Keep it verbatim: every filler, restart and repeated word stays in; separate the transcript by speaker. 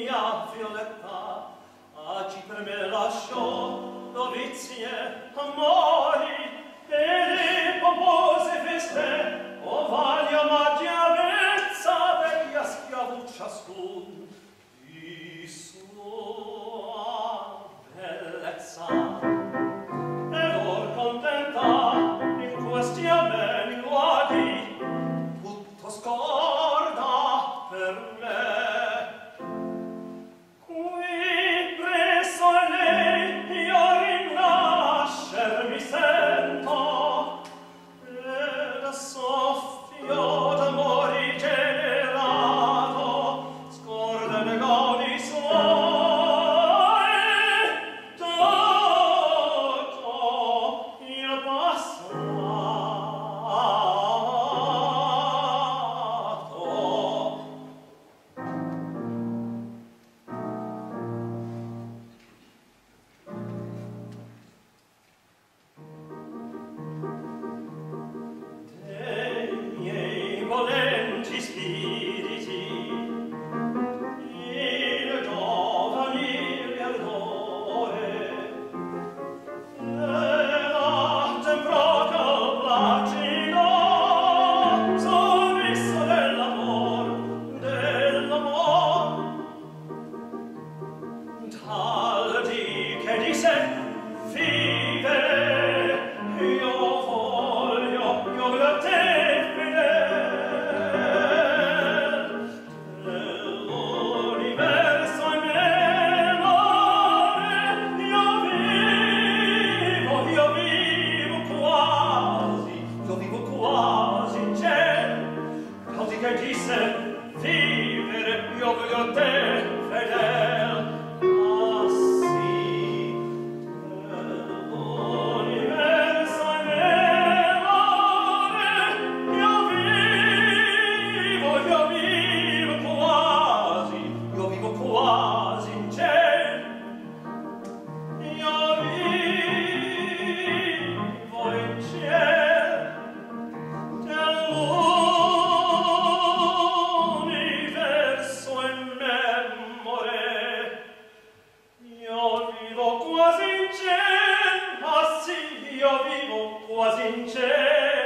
Speaker 1: mia Violetta, agi per me lasciò novizie, amori, e le pompose feste, ovali omaggi avezza, veglia schiavu ciascun di sua bellezza. Ed or contenta in questi ameni luoghi, tutto scorda per me. Qui presso a lei io rinascer mi sento, ed a soffio d'amori generato scorda le gaudi suoi. Tutto il passato. Dei miei volenti spiriti il giovanile ardore nella temperatura placida sorriso dell'amor, dell'amor, tal di che di sé vivere io voglio, io voglio te fidel, nell'universo in menore io vivo, io vivo quasi, io vivo quasi in cielo, tal di che disse vivere io voglio te fedel. Ah sì, nell'universo in menore io vivo, io vivo quasi, io vivo quasi in cielo, io vivo in cielo dell'universo in memore. Io vivo quasi in cielo, ah sì, io vivo quasi in cielo.